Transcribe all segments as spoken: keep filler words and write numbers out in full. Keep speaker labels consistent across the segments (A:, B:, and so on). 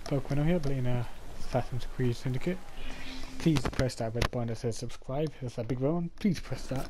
A: Pokemon here playing uh, Assassin's Creed Syndicate. Please press that red button that says subscribe. There's that big button. Please press that.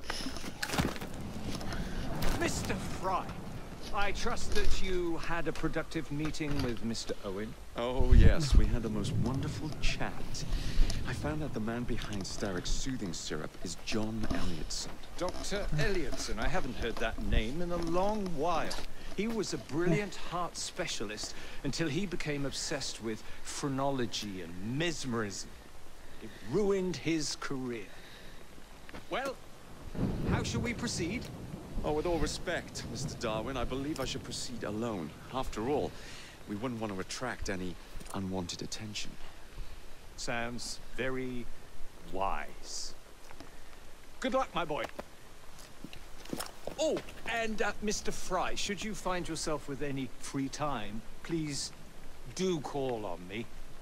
B: Mister Fry, I trust that you had a productive meeting with Mister Owen.
C: Oh yes, we had the most wonderful chat. I found out the man behind Starrick's soothing syrup is John Elliotson.
B: Doctor Elliotson, I haven't heard that name in a long while. He was a brilliant heart specialist until he became obsessed with phrenology and mesmerism. It ruined his career. Well, how shall we proceed?
C: Oh, with all respect, Mister Darwin, I believe I should proceed alone. After all, we wouldn't want to attract any unwanted attention.
B: Sounds very wise. Good luck, my boy. Oh, and uh, Mister Fry, should you find yourself with any free time, please do call on me.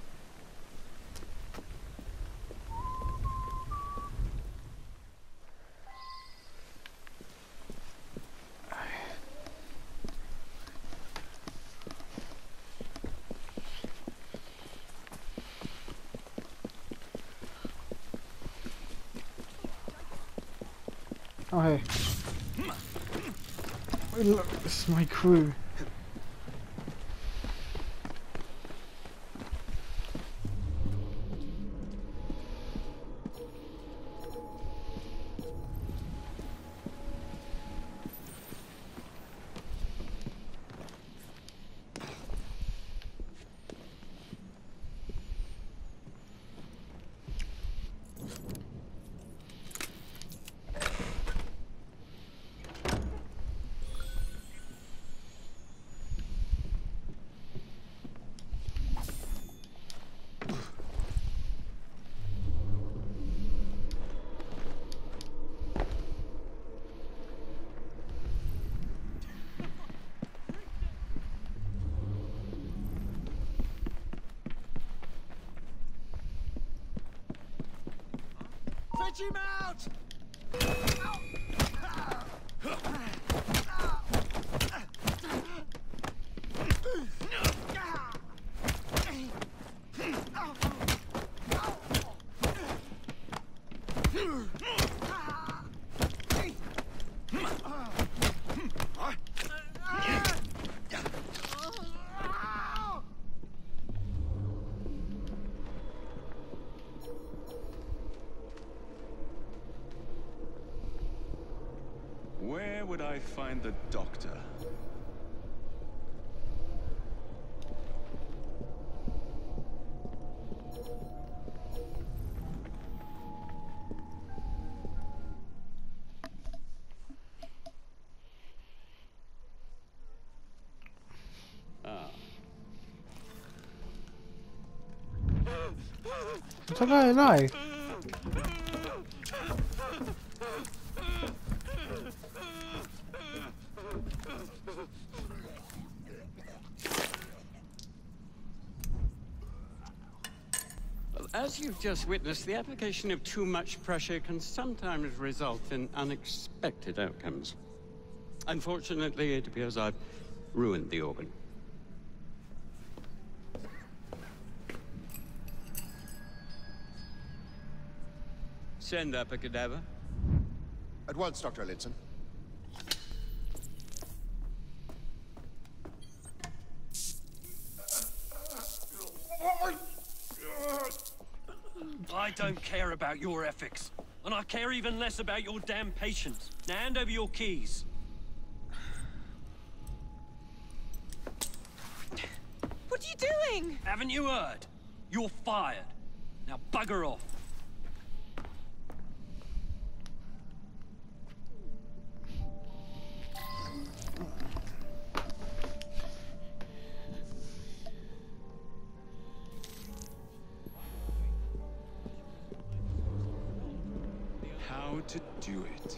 A: Oh hey. Oh, look, this is my crew.
B: Fetch him out!
C: Where would I find the doctor? Ah.
A: What's that guy alive?
D: As you've just witnessed, the application of too much pressure can sometimes result in unexpected outcomes. Unfortunately, it appears I've ruined the organ. Send up a cadaver.
E: At once, Doctor Elliotson.
F: I don't care about your ethics. And I care even less about your damn patience. Now hand over your keys.
G: What are you doing?
F: Haven't you heard? You're fired. Now bugger off.
C: How to do it.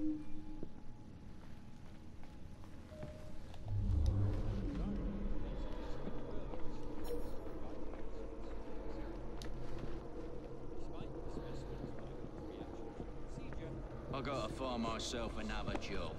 H: I gotta find myself another job.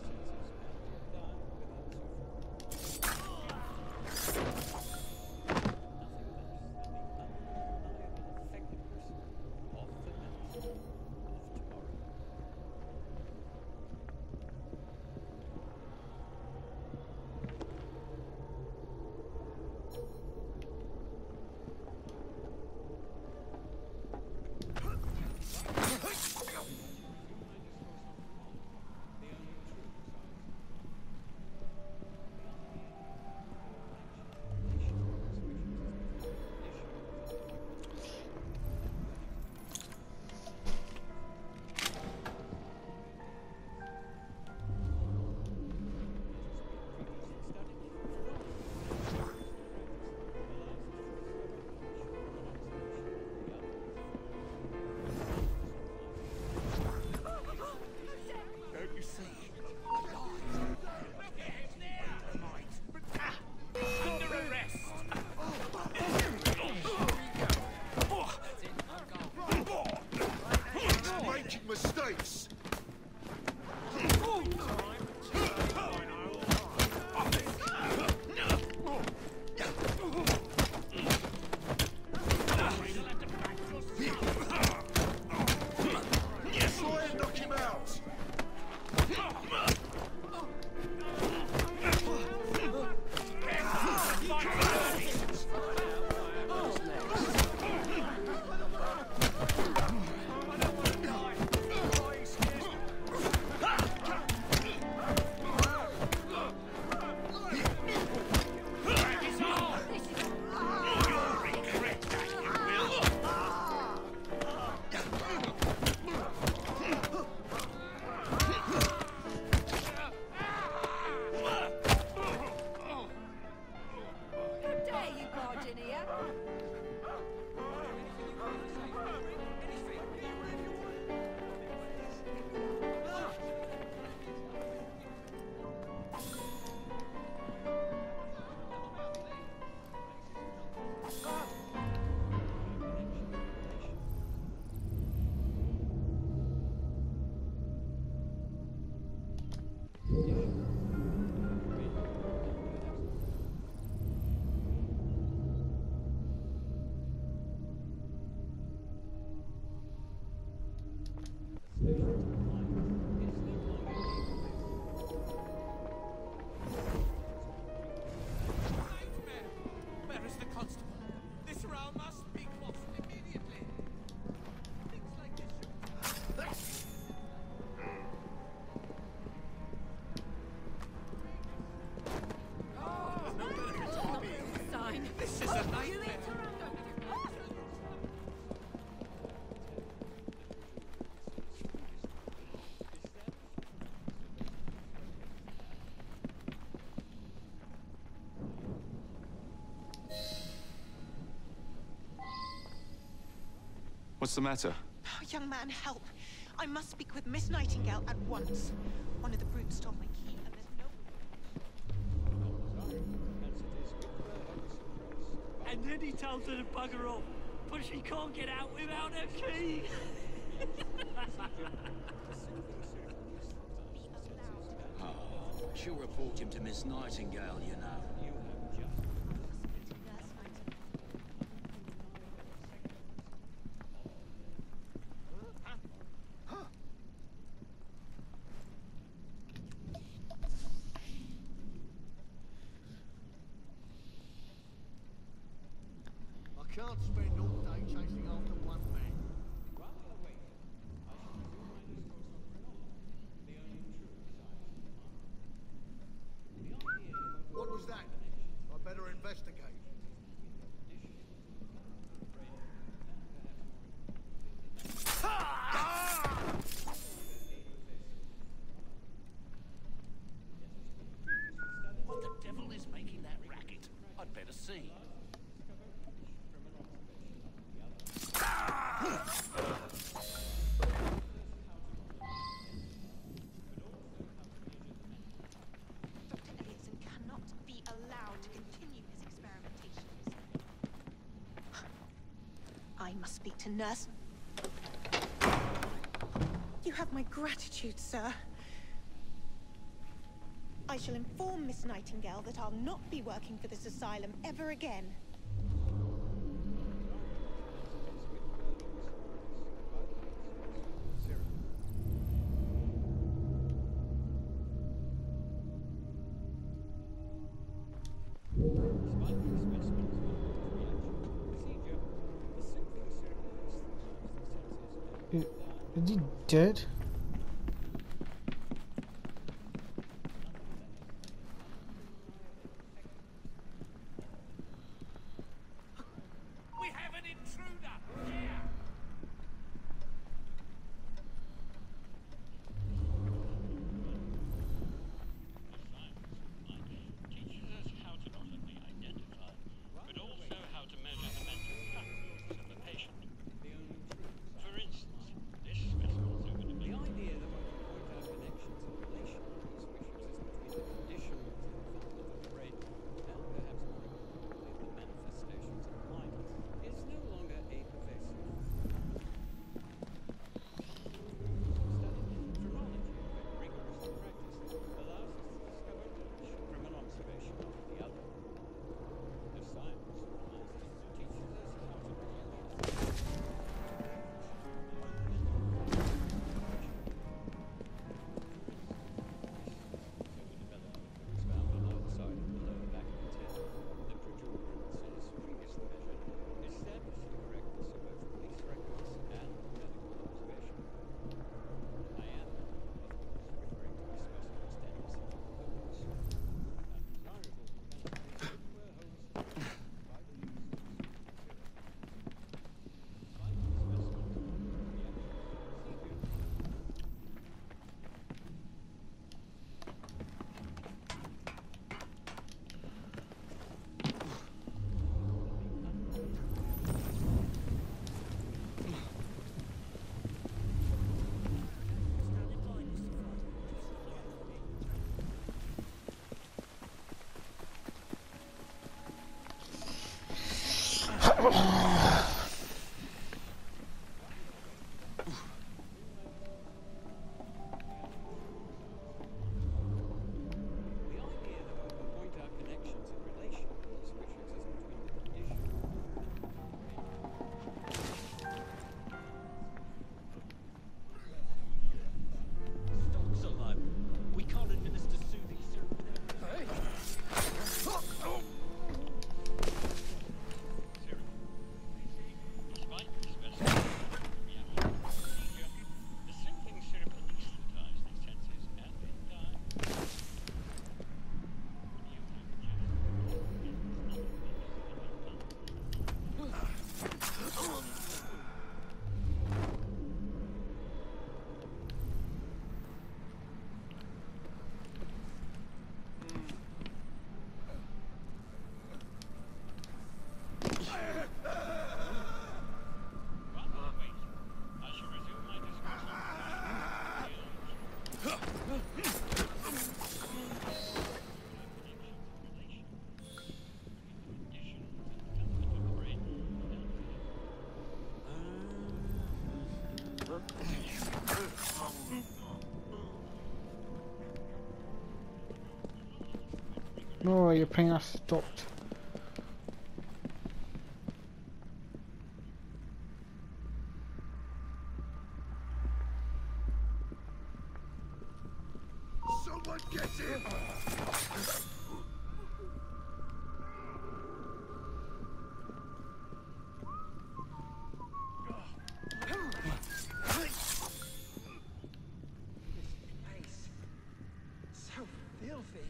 E: Mistakes! Try and knock him out!
C: What's the matter?
G: Oh, young man, help. I must speak with Miss Nightingale at once. One of the brutes stole my key, and there's no...
F: And then he tells her to bugger off, but she can't get out without her key.
H: Oh, she'll report him to Miss Nightingale, you know.
E: I can't spend all day chasing after one man. What was that? I better investigate.
F: What the devil is making that racket? I'd better see.
G: to nurse. You have my gratitude, sir. I shall inform Miss Nightingale that I'll not be working for this asylum ever again.
A: Is, is he dead?
F: We have an intruder! Yeah!
D: Teaches us how to not only identify, but also how to measure the mental faculties of a patient. For instance, this specimen's over the
I: The idea that one can point out connections and relations which exist between the conditions and development of the brain, and perhaps more importantly, the manifestations of mind, is no longer a pervasive. Study phrenology, when rigorously practiced, allows us to discover each from an observation of the other. The science of mind teaches us how to
A: No, your ping has stopped.
E: Someone get him!
I: so filthy.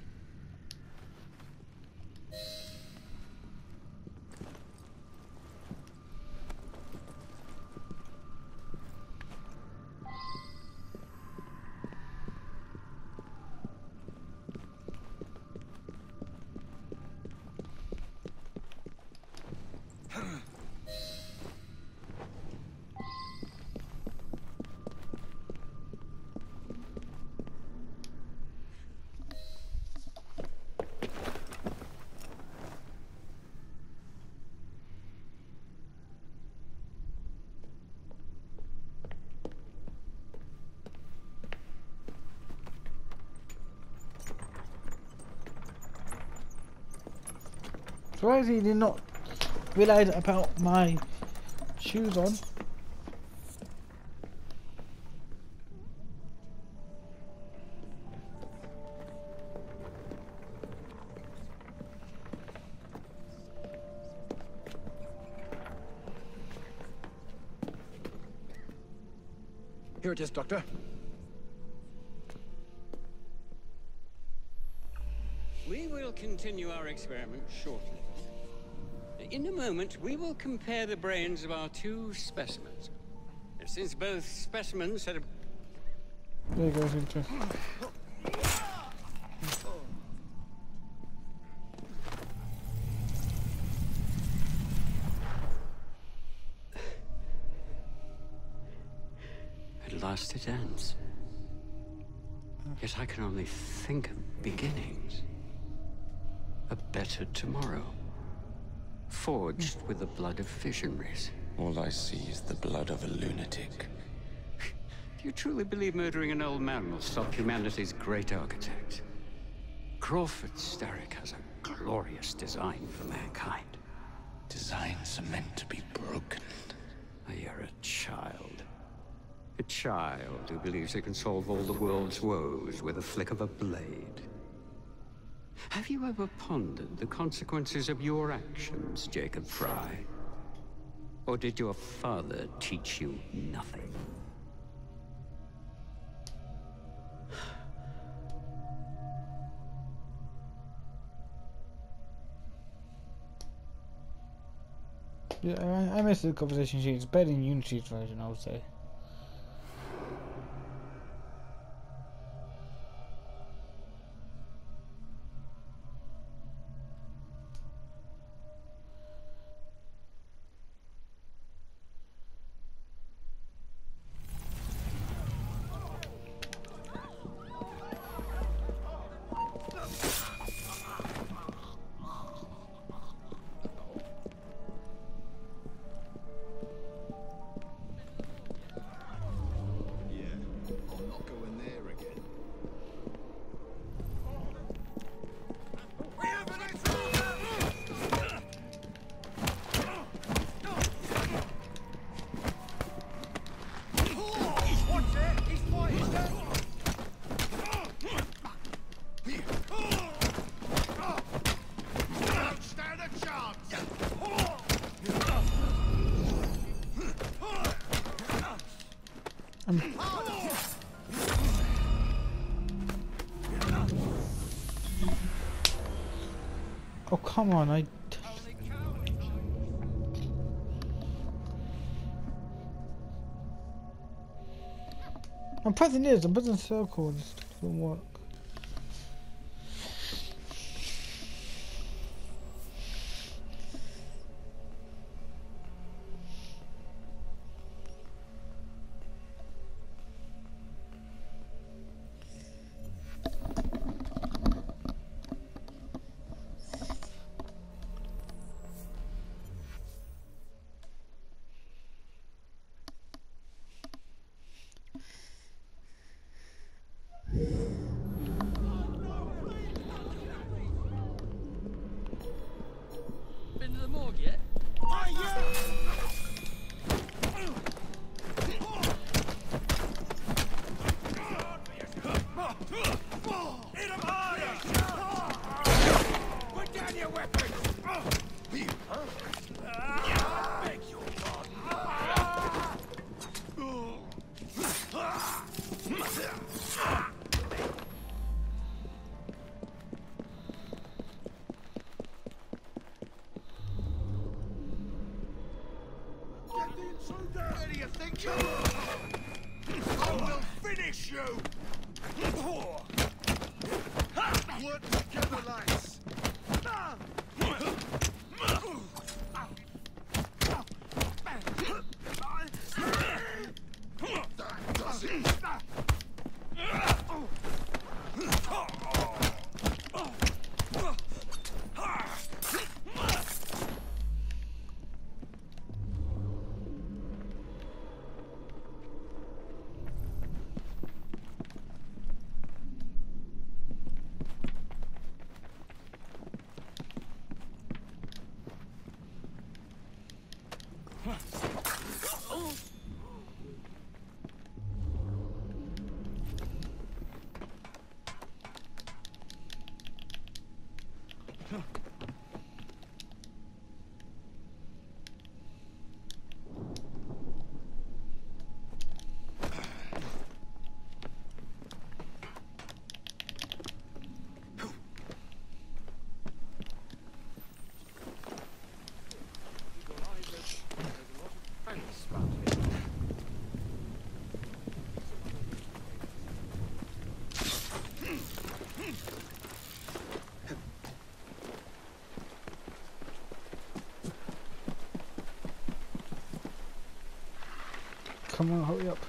A: surprised he did not realise about my shoes on.
J: Here it is, Doctor.
I: We will continue our experiment shortly. In a moment, we will compare the brains of our two specimens. And since both specimens had a...
A: There goes into.
I: At last it ends. Yet I can only think of beginnings. A better tomorrow. Forged with the blood of visionaries.
C: All I see is the blood of a lunatic.
I: Do you truly believe murdering an old man will stop humanity's great architect? Crawford Starrick has a glorious design for mankind.
C: Designs are meant to be broken.
I: You're a child. A child who believes it can solve all the world's woes with a flick of a blade. Have you ever pondered the consequences of your actions, Jacob Fry? Or did your father teach you nothing?
A: Yeah, I, I missed the conversation sheet. It's better than Unity's version, I would say. Oh, come on, I... I'm pressing this, I'm pressing circle, and it doesn't work.
F: Been to the morgue yet?
E: Hit him harder! Put down your weapons! I beg your Get the intruder! Where do you think you are? I will finish you! Work together, lads! That does it!
A: come on, hurry up.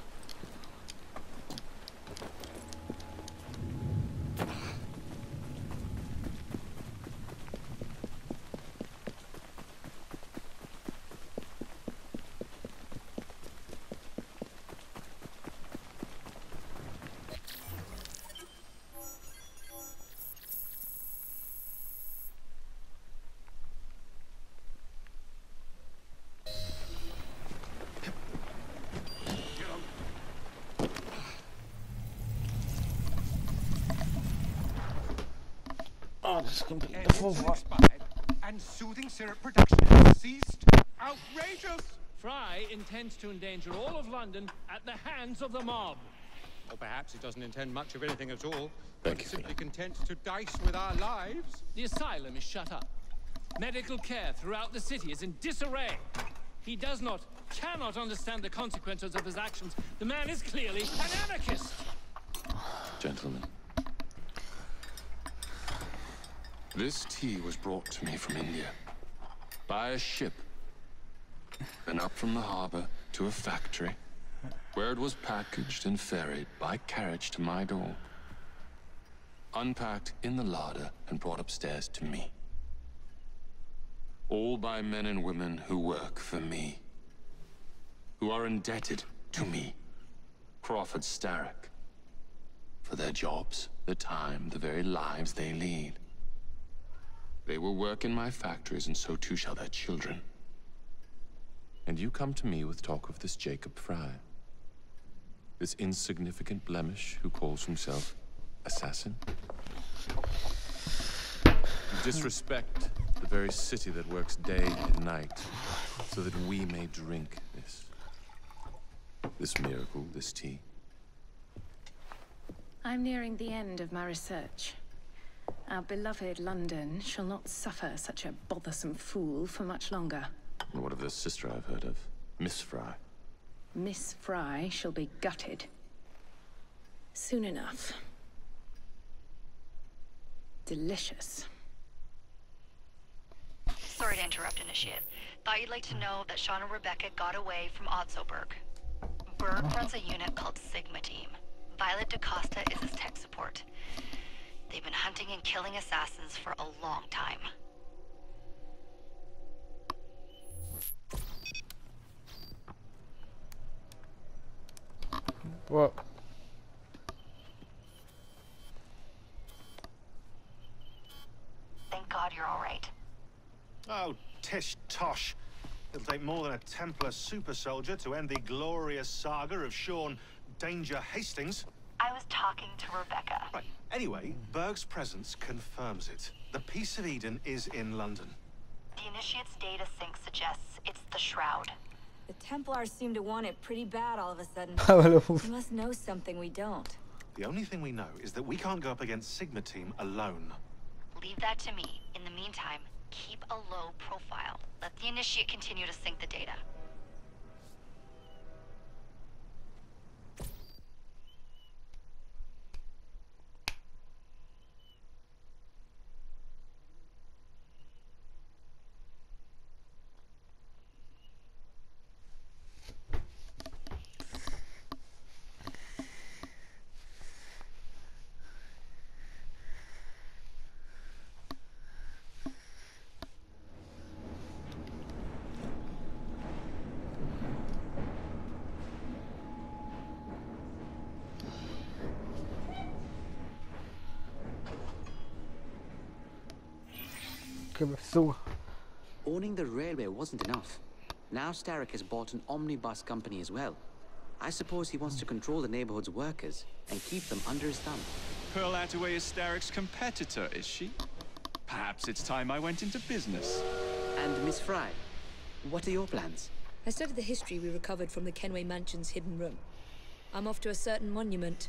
A: Oh, this is complete. The full
E: Edits expired, and soothing syrup production has ceased. Outrageous!
F: Fry intends to endanger all of London at the hands of the mob.
I: Or perhaps he doesn't intend much of anything at all.
C: Thank
I: but
C: you,
I: simply
C: Philip.
I: content to dice with our lives.
F: The asylum is shut up. Medical care throughout the city is in disarray. He does not, cannot understand the consequences of his actions. The man is clearly an anarchist.
K: Gentlemen, this tea was brought to me from India by a ship, then up from the harbor to a factory, where it was packaged and ferried by carriage to my door, unpacked in the larder and brought upstairs to me. All by men and women who work for me, who are indebted to me, Crawford Starrick, for their jobs, the time, the very lives they lead. They will work in my factories, and so too shall their children. And you come to me with talk of this Jacob Fry, this insignificant blemish who calls himself assassin? You disrespect the very city that works day and night, so that we may drink this, this miracle, this tea.
L: I'm nearing the end of my research. Our beloved London shall not suffer such a bothersome fool for much longer.
K: And what of this sister I've heard of, Miss Fry?
L: Miss Fry shall be gutted. Soon enough. Delicious.
M: Sorry to interrupt, Initiate. Thought you'd like to know that Sean and Rebecca got away from Otzoberg. Berg runs a unit called Sigma Team. Violet DaCosta is his tech support. They've been hunting and killing assassins for a long time.
A: What?
M: Thank God you're all right.
E: Oh, tish tosh. It'll take more than a Templar super soldier to end the glorious saga of Sean Danger Hastings.
M: I was talking to Rebecca.
E: Right. Anyway, Berg's presence confirms it. The Peace of Eden is in London.
M: The Initiate's data sync suggests it's the Shroud.
N: The Templars seem to want it pretty bad all of a sudden.
A: Powerful.
N: You must know something we don't.
E: The only thing we know is that we can't go up against Sigma Team alone.
M: Leave that to me. In the meantime, keep a low profile. Let the Initiate continue to sync the data.
A: So,
O: owning the railway wasn't enough. Now Starrick has bought an omnibus company as well. I suppose he wants to control the neighborhood's workers and keep them under his thumb.
C: Pearl Attaway is Starrick's competitor, is she? Perhaps it's time I went into business.
O: And Miss Fry, what are your plans?
P: I studied the history we recovered from the Kenway Mansion's hidden room. I'm off to a certain monument.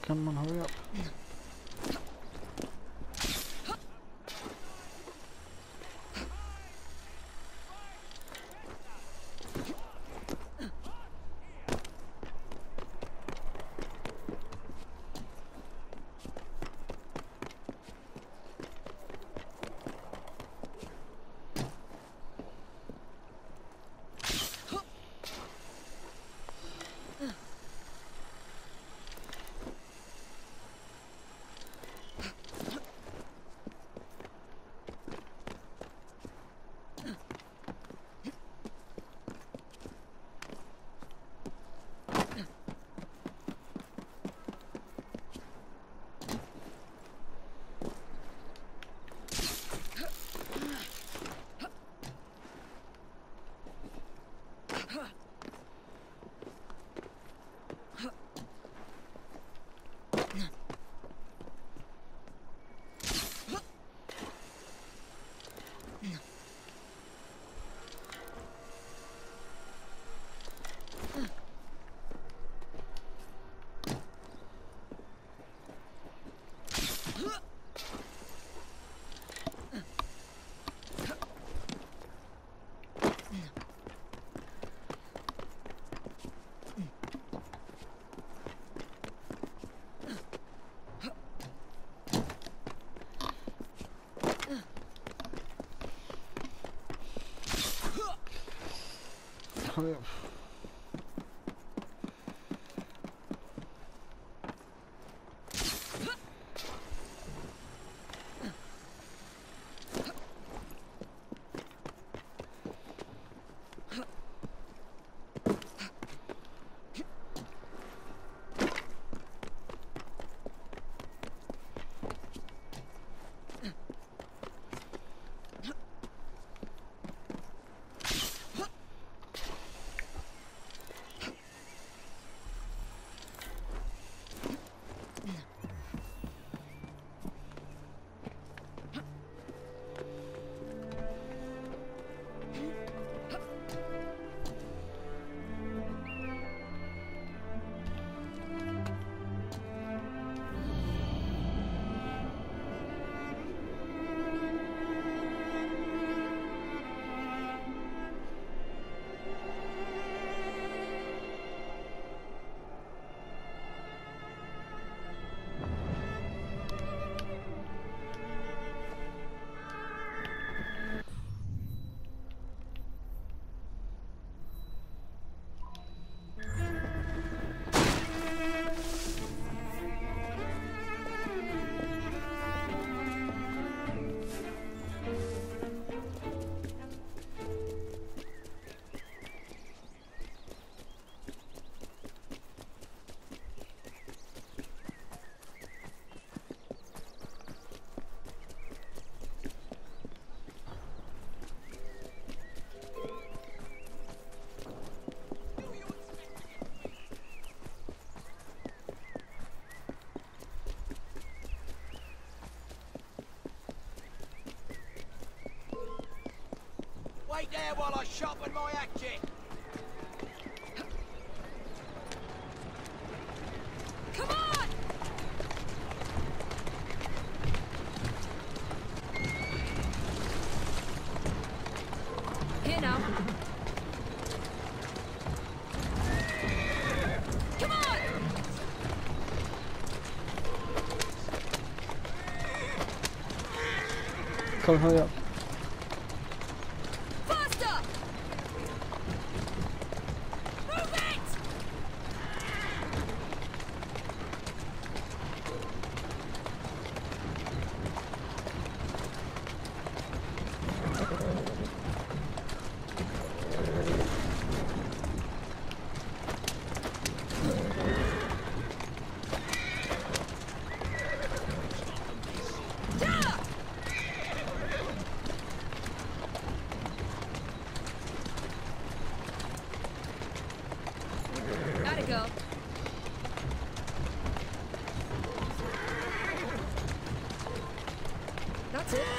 A: Come on, hurry up. Hurry up.
H: Wait there while I sharpen my hatchet.
P: Come on! Here now. Come on!
A: Come on, hurry up.
P: Go. That's it.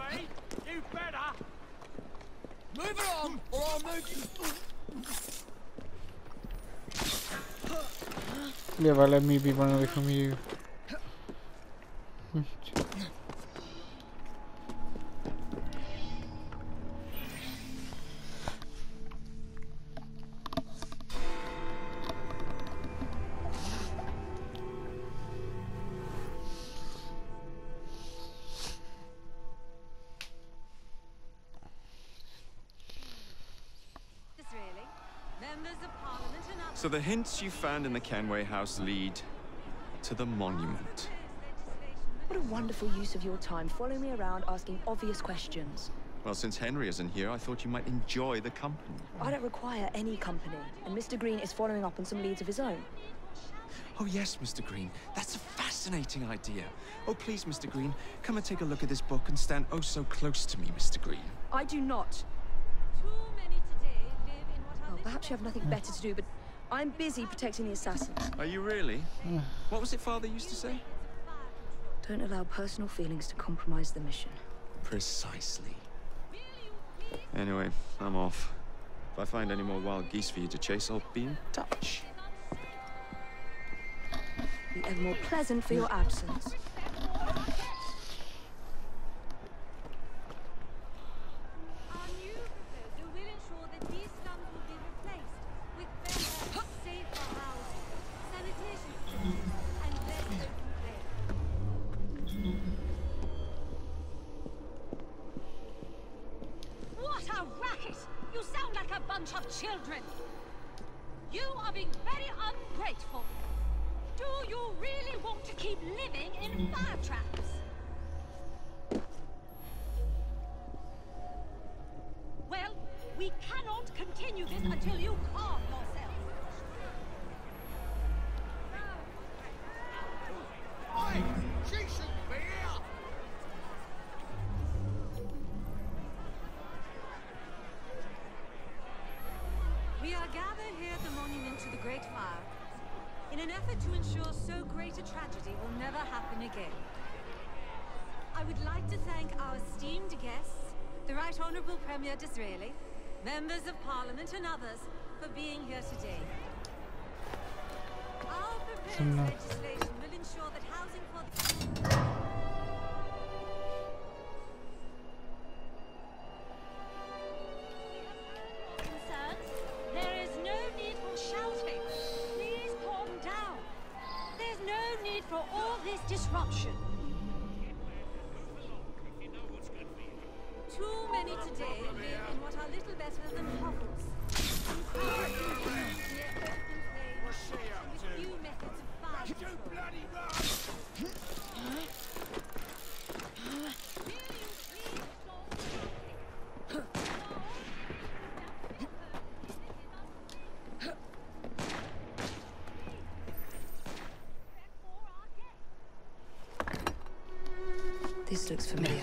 F: me? You better!
Q: Move along, or I'll move you.
A: Never let me be run away from you.
C: So the hints you found in the Kenway house lead to the monument.
P: What a wonderful use of your time, following me around asking obvious questions.
C: Well, since Henry isn't here, I thought you might enjoy the company.
P: I don't require any company, and Mister Green is following up on some leads of his own.
C: Oh yes, Mister Green. That's a fascinating idea. Oh please, Mister Green, come and take a look at this book and stand oh so close to me, Mister Green.
P: I do not. Well, perhaps you have nothing better to do, but I'm busy protecting the assassins.
C: Are you really? What was it Father used to say?
P: Don't allow personal feelings to compromise the mission.
C: Precisely. Anyway, I'm off. If I find any more wild geese for you to chase, I'll be in touch.
P: Be ever more pleasant for your absence.
R: Children, you are being very ungrateful. Do you really want to keep living in fire traps? Well, we cannot continue this until you calm yourself.
Q: Hey, she shouldn't be here.
R: We are gathered here at the monument to the Great Fire in an effort to ensure so great a tragedy will never happen again. I would like to thank our esteemed guests, the Right Honourable Premier Disraeli, members of Parliament and others for being here today. Our proposed legislation will ensure that housing for the... There is no need for shouting. Please calm down. There's no need for all this disruption. Too many today live in what are little better than hovels.
Q: What's she up
R: with
Q: to?
R: few methods of fire
Q: You
R: control.
Q: bloody run!
P: This looks familiar.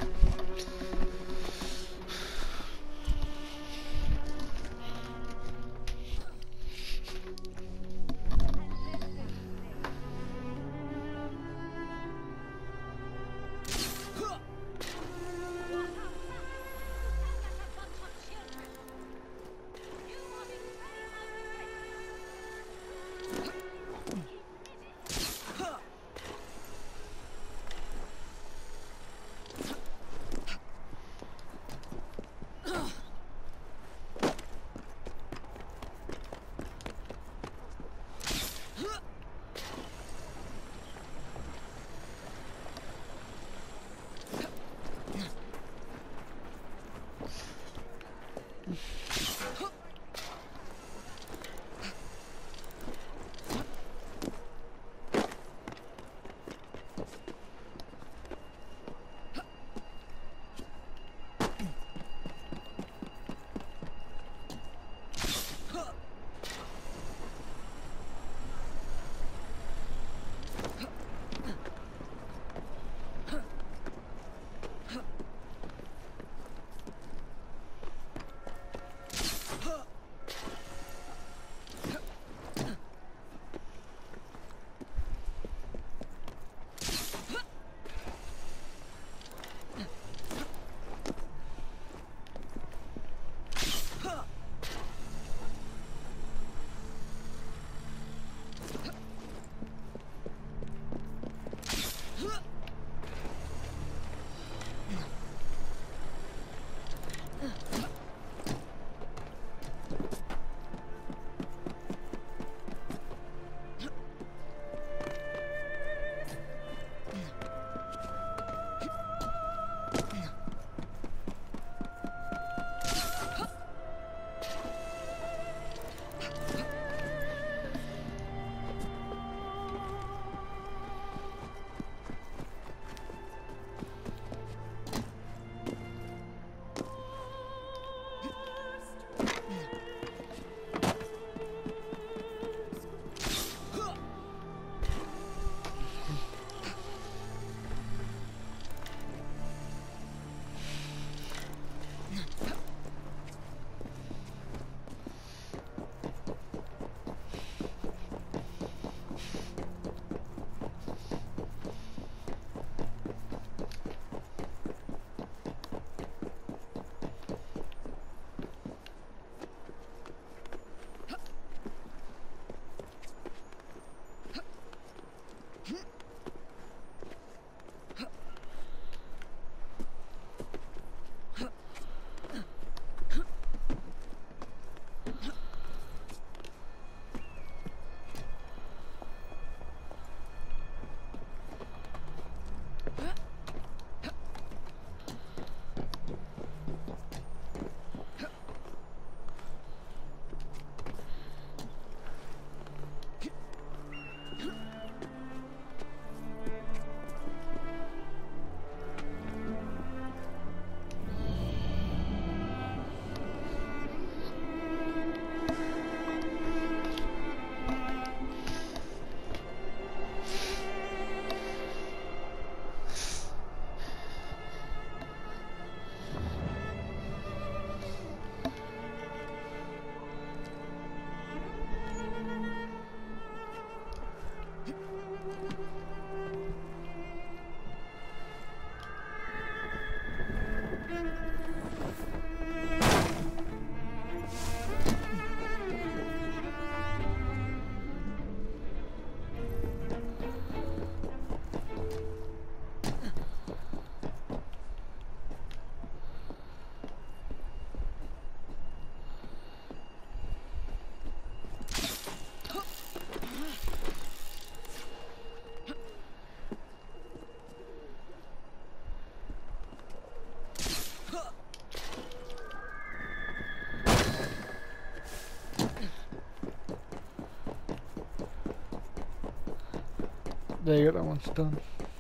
A: There you go, that one's done.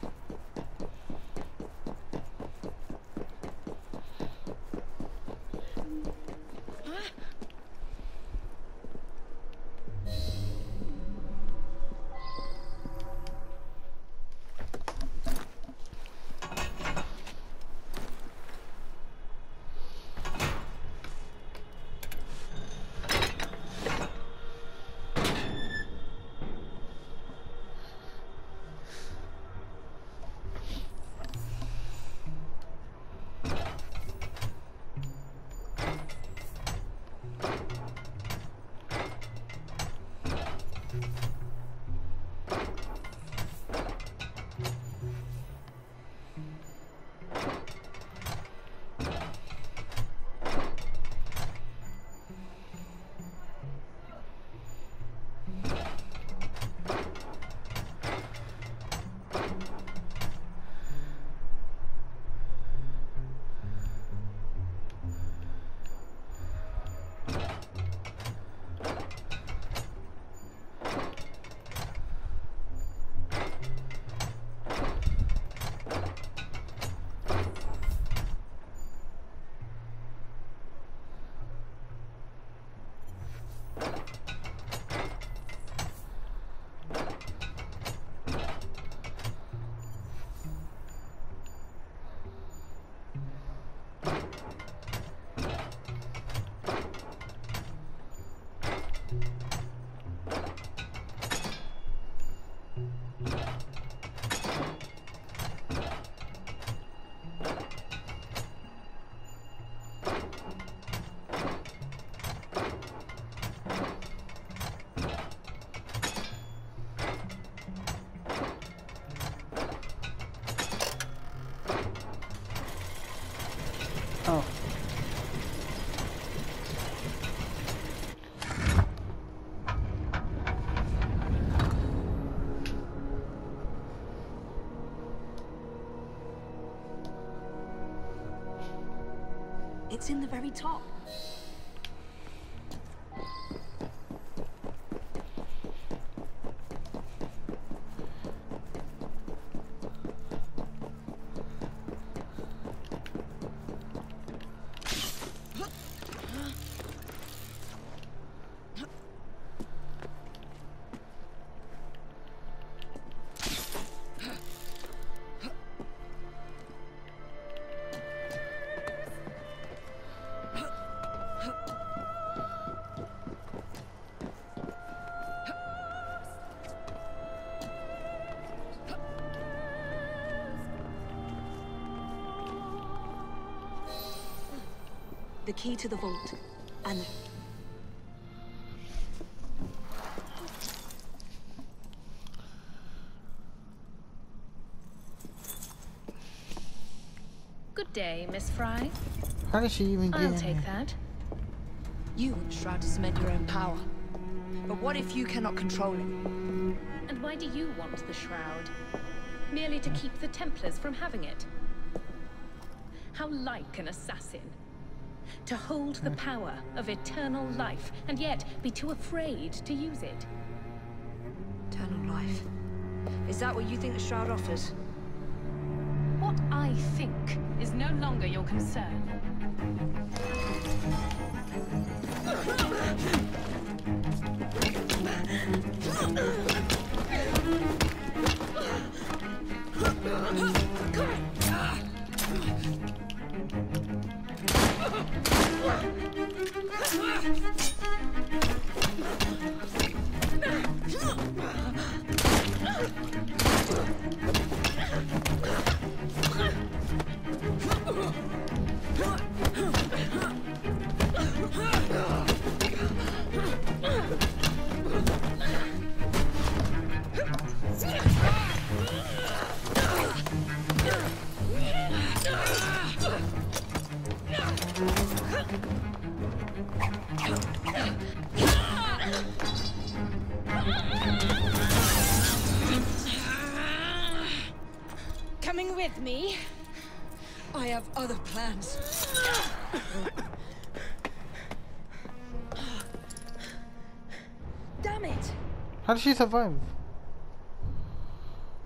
A: Oh.
P: It's in the very top. The key to the vault. And...
L: Good day, Miss Fry.
A: How did she even get
L: I'll
A: in
L: take
A: here?
L: that.
P: You want the Shroud to cement your own power. But what if you cannot control it?
L: And why do you want the Shroud? Merely to keep the Templars from having it? How like an assassin. To hold the power of eternal life, and yet be too afraid to use it.
P: Eternal life. Is that what you think the Shroud offers?
L: What I think is no longer your concern.
P: Coming with me? I have other plans. Damn it!
A: How did she survive?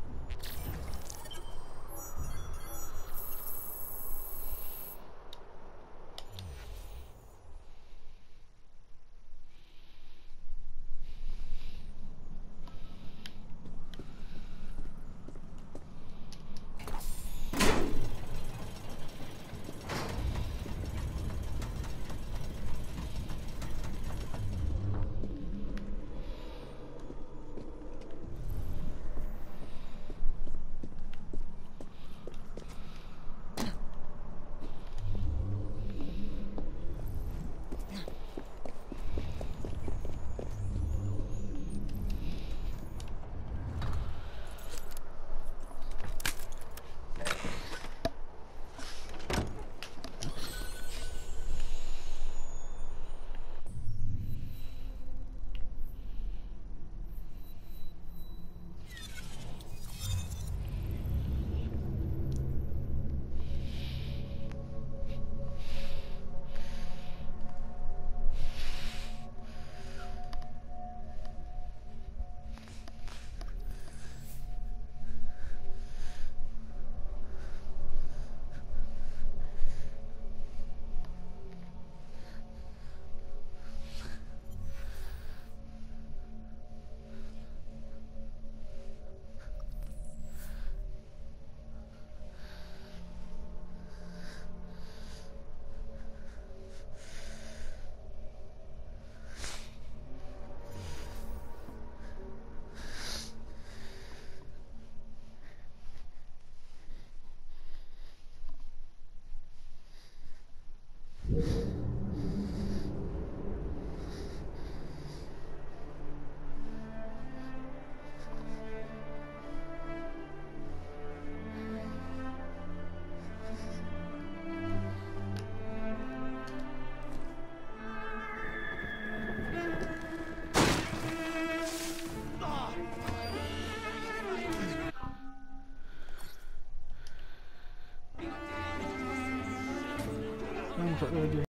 A: for the video.